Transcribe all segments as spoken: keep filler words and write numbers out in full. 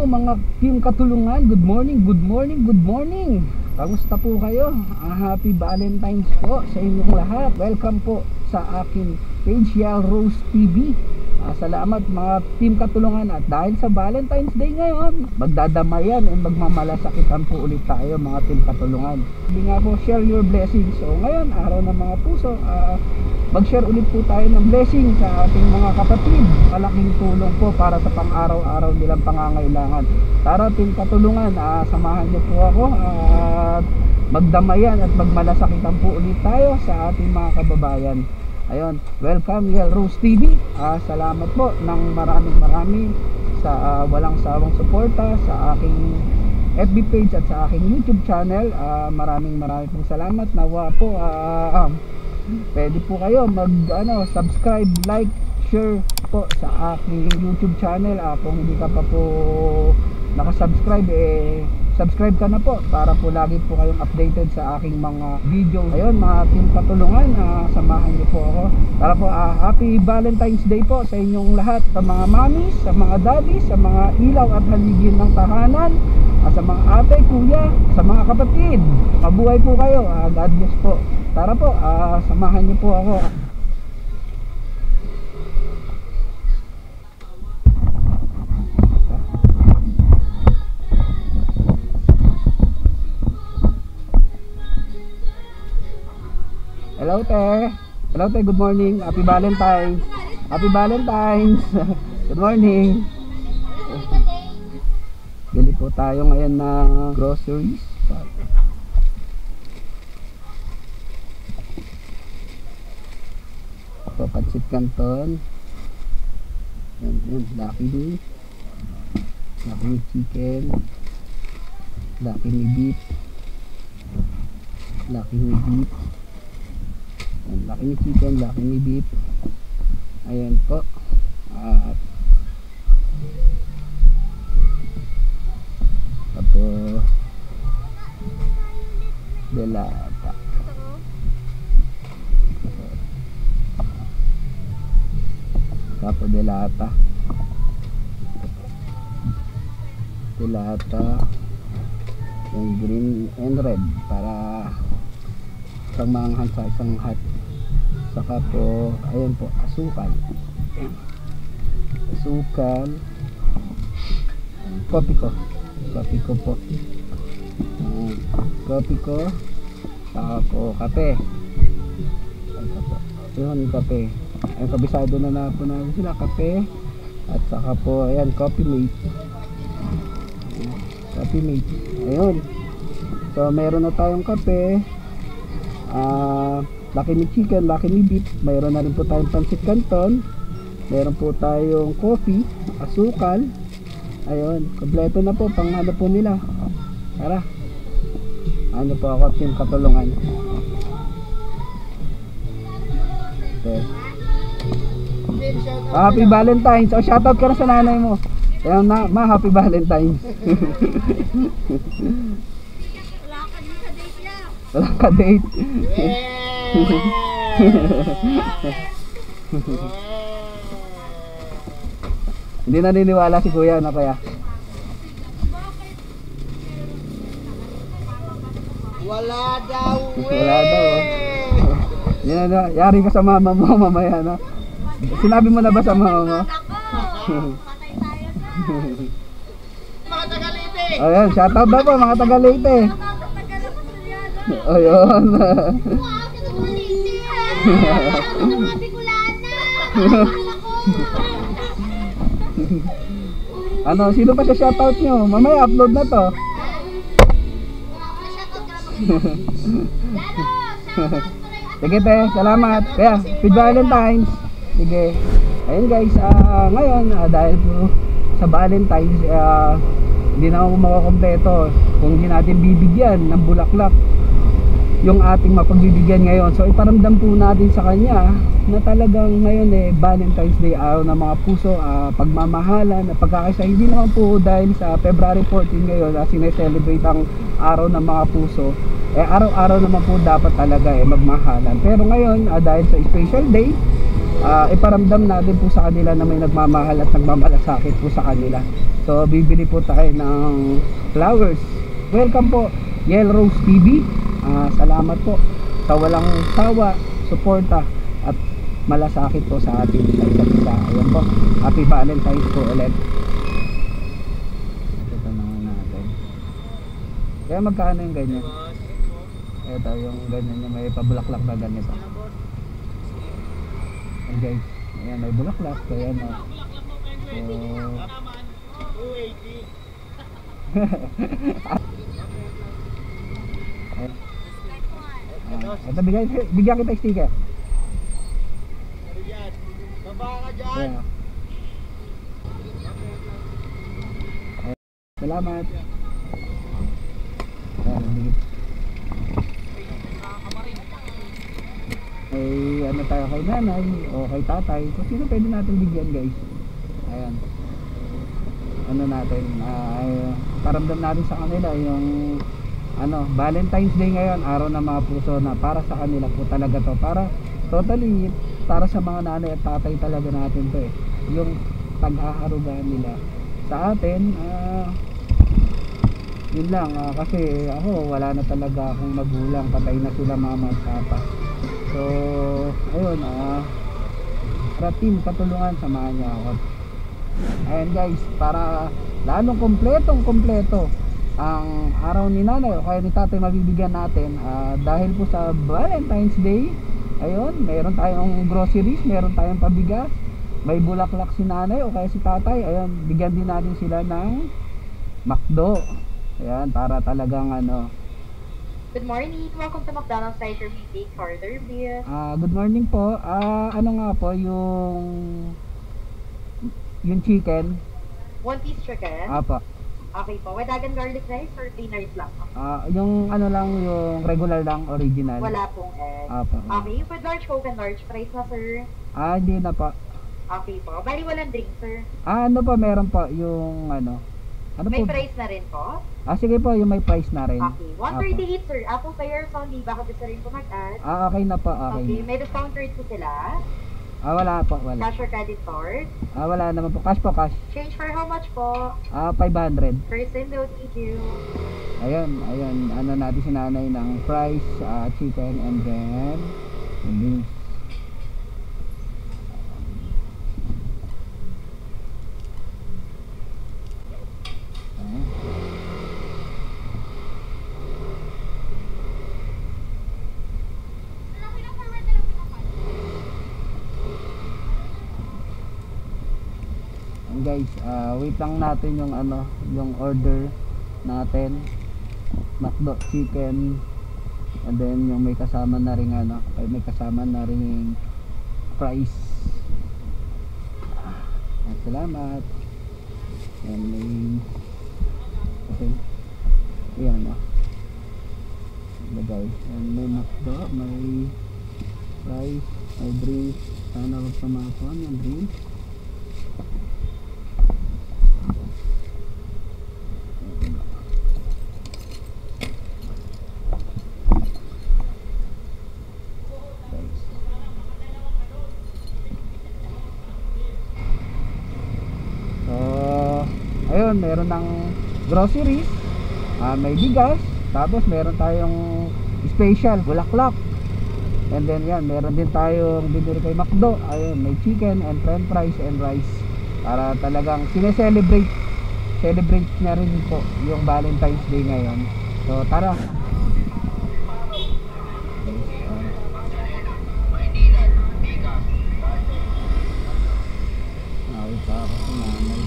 mga team katulungan, good morning, good morning, good morning. Kamusta po kayo? Uh, happy Valentine's po sa inyong lahat. Welcome po sa aking page, Yal Rose T V. Uh, salamat mga team katulungan. At dahil sa Valentine's Day ngayon, magdadamayan at magmamalasakitan po ulit tayo mga team katulungan. Hindi nga po, share your blessings. So ngayon, araw ng mga puso, uh, mag-share ulit po tayo ng blessing sa ating mga kapatid. Malaking tulong po para sa pang-araw-araw nilang pangangailangan. Tara team katulungan, uh, samahan niyo po ako at uh, magdamayan at magmalasakitan po ulit tayo sa ating mga kababayan. Ayun, welcome Yal Rose T V. Uh, salamat po ng maraming marami sa uh, walang sawang suporta sa aking F B page at sa aking YouTube channel. Uh, maraming maraming pong salamat. Nawa po uh, um, pwede po kayo mag ano, subscribe, like, share po sa aking YouTube channel. Uh, kung hindi ka pa po nakasubscribe, eh subscribe ka na po para po lagi po kayong updated sa aking mga video. Ayun mga team katulungan, uh, samahan niyo po ako. Tara po, uh, happy Valentine's Day po sa inyong lahat, sa mga mommies, sa mga daddies, sa mga ilaw at haligin ng tahanan, uh, sa mga ate, kuya, sa mga kapatid. Mabuhay po kayo, uh, God bless po. Tara po, uh, samahan niyo po ako. Hello te. Hello te, good morning. Happy Valentine's. Happy Valentine's. Good morning. Bili po tayo ngayon ng groceries. Ito, pancit canton. Yan, yan, Lucky Me. Lucky Me chicken. Lucky Me beef. Lucky Me beef. Lucky Me chicken, Lucky Me beef. Ayan po. At tapos delata. Tapos delata. Delata. Yung green and red para isang manghang sa isang hot. Saka po, ayun po, asukal. Asukal. Kopi ko. Kopi ko po. Ayan. Kopi ko. Saka po, kape. Saka po. Yun, kape. Ayun, kabisado na na po namin sila, kape. At saka po, ayan, coffee mate. Coffee mate. Ayun. So, meron na tayong kape. Ah... Uh, Lucky Me chicken, Lucky Me beef. Mayroon na rin po tayong pancit canton. Mayroon po tayong coffee, asukal. Ayun, kompleto na po pang ano po nila. Tara. Ano po ako team katulungan. Okay. Happy Valentine's. O, shoutout ka na sa nanay mo. Kaya na, ma, happy Valentine's. Wala ka date. Hindi naniniwala si kuya na kaya. Wala daw. Wala daw. Yan na, yari ka sa mama mo mamaya na. Sinabi mo na ba sa mama mo? Mga taga-Leyte. Ayan, shoutout daw po mga taga-Leyte. Ayun. Ano, sino pa sa shoutout nyo? Mamaya upload na to. Sige te, salamat. Kaya, happy Valentine's. Sige. Ayun guys, uh, ngayon uh, dahil po sa Valentine's, uh, hindi na ako makakompleto kung hindi natin bibigyan ng bulaklak yung ating mapagbibigyan ngayon. So iparamdam po natin sa kanya na talagang ngayon eh Valentine's Day, araw ng mga puso, uh, pagmamahalan, pagkakaisa. Hindi naman po dahil sa February fourteen ngayon na uh, sineselebrate ang araw ng mga puso, eh araw-araw naman po dapat talaga eh magmahalan. Pero ngayon uh, dahil sa special day, uh, iparamdam natin po sa kanila na may nagmamahal at nagmamalasakit po sa kanila. So bibili po tayo ng flowers. Welcome po Yel Rose T V. uh, Salamat po sa walang sawa, suporta at malasakit po sa ating isa't isa. Ayan po, happy Valentine's po ulit. Ito naman natin. Kaya magkano yung ganyan? Ito yung ganyan yung may pabulaklak na ganito. Ayan guys, ayan may bulaklak. Kaya no, so uh, ito bigyan, bigyan kita sticker. Baba ka dyan. Yeah. Salamat. Ayan, bigyan. Ay, ano tayo kay nanay o kay tatay, kung sino pwede natin bigyan guys. Ayan, ano natin, ay paramdam natin sa kanila yung ano, Valentine's Day ngayon, araw ng mga puso na para sa kanila po talaga to, para totally para sa mga nanay at tatay talaga natin to eh, yung pag-aaruga nila sa atin. Uh, yun lang, uh, kasi ako wala na talaga akong magulang, patay na sila mama at papa. So ayun, ah uh, team, patulungan, samahan niyo ako. Ayan guys, para lalong kompletong kompleto ang araw ni nanay o kaya ni tatay mabibigyan natin, uh, dahil po sa Valentine's Day. Ayun, meron tayong groceries, meron tayong pabigas, may bulaklak si nanay o kaya si tatay. Ayun, bigyan din natin sila ng McDo. Ayan, para talagang ano. Good morning, welcome to McDonald's Tiger Meeting, order beer. Ah, good morning po. Ah, ano nga po yung yung chicken? One piece chicken. Apa. Okay po, wadagan garlic rice or plain rice lang? Ah, yung ano lang, yung regular lang, original. Wala pong egg. Apa. Okay, with large coke and large fries na sir. Ah, hindi na po. Okay po, bali walang drink sir. Ah, ano pa meron po yung ano? Ano May po? fries na rin po. Ah, sige po, yung may price na rin. Okay, one thirty-eight sir. Apple payers only, baka gusto rin po mag-add. Ah, okay na po, okay. Okay, Na. may discount rate po sila. Ah, wala po, wala. Cash or credit card. Ah, wala naman po. Cash po, cash. Change for how much po? Ah, five hundred. First window, thank you. Ayun, ayun. Ano natin si nanay ng fries, uh, chicken, and then yung beans. Ayan. And guys, uh, wait lang natin yung ano, yung order natin, McDo chicken, and then yung may kasama na ring ano, ay may kasama na ring fries. Ah, salamat. And may okay. Ayan o. Lagay. And may McDo, may fries, may drinks. Sana wag pamapon yung drinks. Ayun, meron ng groceries, uh, may bigas, tapos meron tayong special bulaklak, and then yan, meron din tayong binili kay McDo. Ayun, may chicken and french fries and rice, para talagang sineselebrate celebrate na rin po yung Valentine's Day ngayon. So tara. Nawit pa ako sa nanay.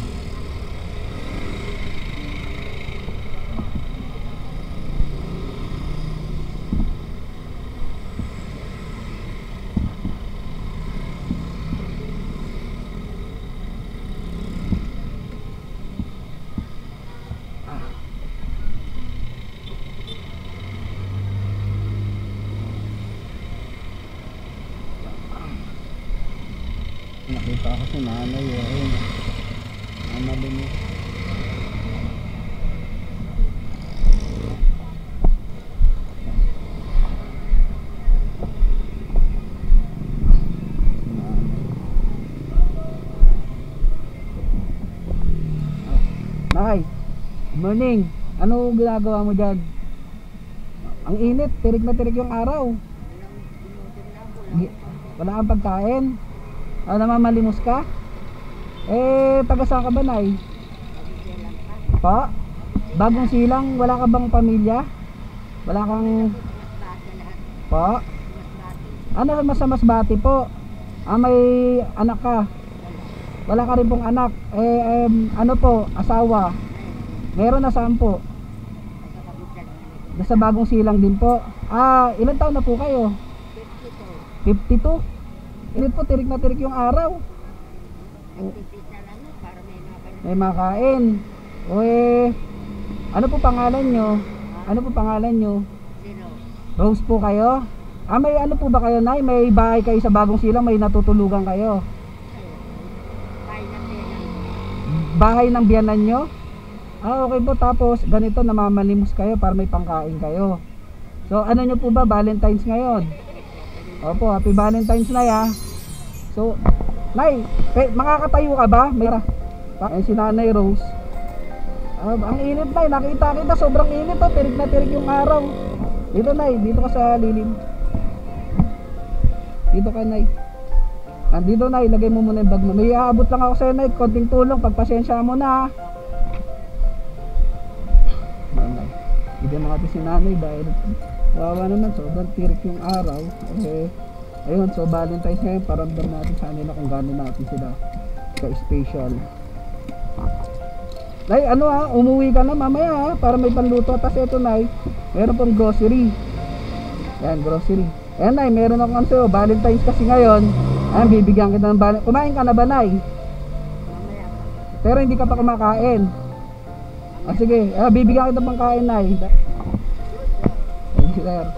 Nakita ko si nanay eh. Ayun, ano din eh. morning. Ano ginagawa mo dyan? Ang init, tirik na tirik yung araw. Wala kang pagkain? Ah, namamalimos ka? Eh, taga saan ka ba, Nay? Pa? Bagong Silang, wala ka bang pamilya? Wala kang... Pa? Ano mas sa Masbate po? Ah, may anak ka? Wala ka rin pong anak? Eh, um, ano po, asawa? Meron na saan po? Sa Bagong Silang din po. Ah, ilan taon na po kayo? fifty-two. Init po, tirik na tirik yung araw. May makain. O eh, ano po pangalan nyo? Ano po pangalan nyo? Rose po kayo? Ah, may ano po ba kayo, Nay? May bahay kayo sa Bagong Silang, may natutulugan kayo? Bahay ng biyanan nyo? Ah, okay po. Tapos ganito, namamalimos kayo para may pangkain kayo. So ano nyo po ba, Valentine's ngayon? Opo, happy Valentine's, Nay, ha. So Nay, makakatayo ka ba? May eh, si Nanay Rose. Ah, ang init, Nay, nakita kita, sobrang init, oh. Tirik na tirik yung araw. Dito, Nay, dito ka sa lilim. Dito ka, Nay. Andito, Nay, ilagay mo muna yung bag mo. May aabot lang ako sa'yo, Nay, konting tulong, pagpasensya mo na, ha. Bigyan natin si Nanay dahil wawa naman, sobrang tirik yung araw. Okay. Ayun, so Valentine's ngayon, paramdam natin sa kanila kung gano'n natin sila ka-special. Nay, ano ha, umuwi ka na mamaya ha, para may panluto. Tapos ito, Nay, meron pong grocery. Yan, grocery. Ayan, Nay, meron akong sa'yo, Valentine's kasi ngayon. Ayan, bibigyan kita ng Valentine's. Kumain ka na ba, Nay? Pero hindi ka pa kumakain. Ah, sige, ah, bibigyan kita pang kain, Nay. Thank you, sir.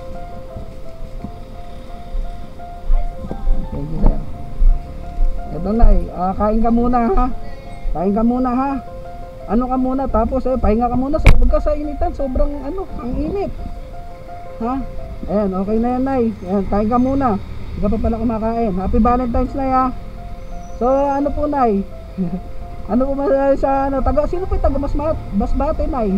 Thank you, sir. Ito, Nay, ah, kain ka muna, ha. Kain ka muna, ha. Ano ka muna, tapos eh, pahinga ka muna. So, huwag ka sa initan, sobrang ano, ang init. Ha? Ayan, okay na yan, Nay. Ayan, kain ka muna. Hindi ka pa pala kumakain. Happy Valentine's, Nay, ha. So, ano po, Nay? Ano po ba sa ano, taga, sino po yung taga Masbate, Masbate, Nay?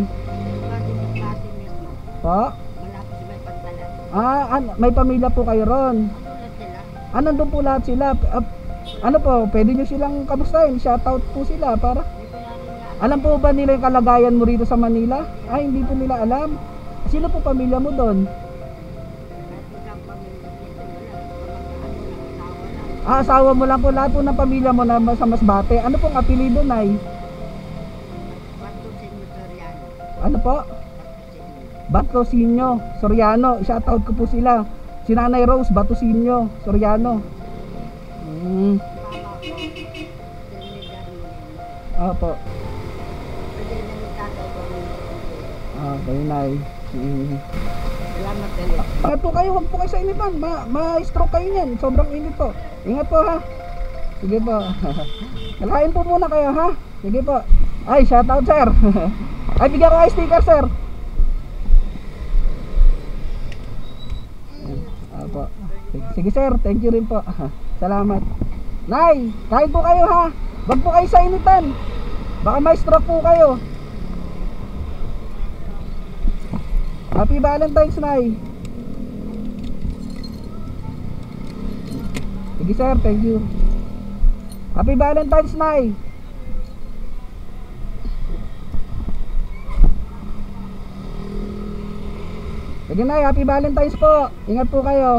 Po? Ah, an, may pamilya po kayo ron. Ah, nandun po lahat sila. Ah, ano po, pwede nyo silang kamustahin, shoutout po sila para. Alam po ba nila yung kalagayan mo rito sa Manila? Ah, hindi po nila alam. Sino po pamilya mo doon? Ah, asawa mo lang po, lahat po ng pamilya mo na sa Masbate. Ano pong apelido, Nay? Ano po? Batusinyo Soriano. Shoutout ko po sila. Si Nanay Rose Batusinyo Soriano. Hmm. Opo. Okay, Nay. Hmm. Salamat kayo. Ingat po kayo, huwag po kayo sa initan. Ma Ma-stroke kayo yan. Sobrang init po. Ingat po, ha. Sige po. Kalain po muna kayo, ha. Sige po. Ay, shoutout, sir. Ay, bigyan ko kayo sticker, sir. Apo. Sige, sir. Thank you rin po. Salamat. Nay, kain po kayo, ha. Huwag po kayo sa initan. Baka ma-stroke po kayo. Happy Valentine's, Nay. Sige, sir, thank you. Happy Valentine's, Nay. Sige, Nay, happy Valentine's po. Ingat po kayo.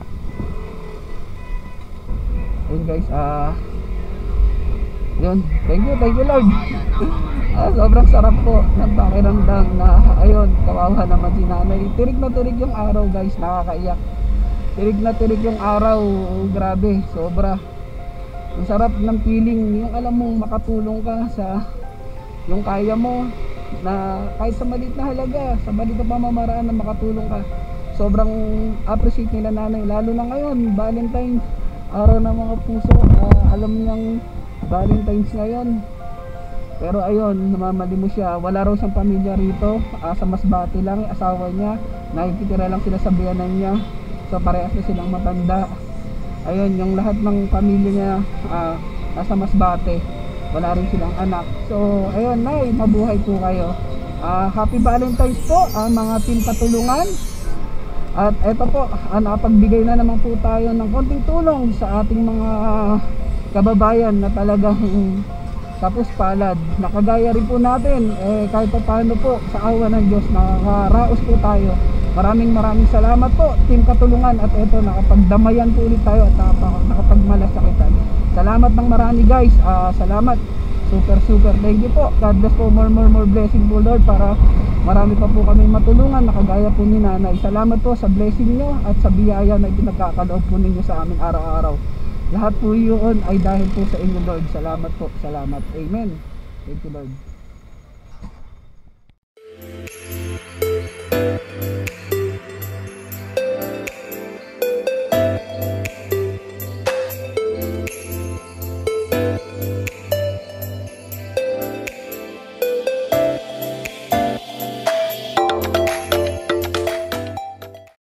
Ayun, guys, ah uh, yun, thank you, thank you, Lord. Ah, sobrang sarap po ng pakiramdam na ayun, kawawa naman si Nanay. Tirig na tirig yung araw, guys, nakakaiyak. Tirig na tirig yung araw, oh, grabe, sobra. Ang sarap ng feeling, yung alam mong makatulong ka sa yung kaya mo, na kahit sa maliit na halaga, sa maliit na pamamaraan na makatulong ka. Sobrang appreciate nila Nanay, lalo na ngayon, Valentine's, araw ng mga puso. Uh, alam niyang Valentine's ngayon. Pero ayun, namamali mo siya. Wala raw siyang pamilya rito, uh, sa Masbate lang, asawa niya. Nakikitira lang sila sa biyanan niya. So parehas na silang matanda. Ayun, yung lahat ng pamilya niya uh, nasa Masbate. Wala rin silang anak. So ayun, Nay, mabuhay po kayo. Ah, happy Valentine's po, ah, mga team katulungan. At eto po, ah, nakapagbigay na naman po tayo ng konting tulong sa ating mga kababayan na talagang tapos palad. Nakagaya rin po natin, eh, kahit pa paano po sa awa ng Diyos, nakakaraos po tayo. Maraming maraming salamat po, team katulungan. At eto, nakapagdamayan po ulit tayo at nakapagmalasakitan. Salamat ng marami guys, ah, salamat. Super super thank you po. God bless po, more more more blessing po Lord, para marami pa po kami matulungan na kagaya po ni Nanay. Salamat po sa blessing nyo at sa biyaya na ipinagkakaloob po ninyo sa amin araw-araw. Lahat po yun ay dahil po sa inyo Lord. Salamat po, salamat. Amen. Thank you Lord.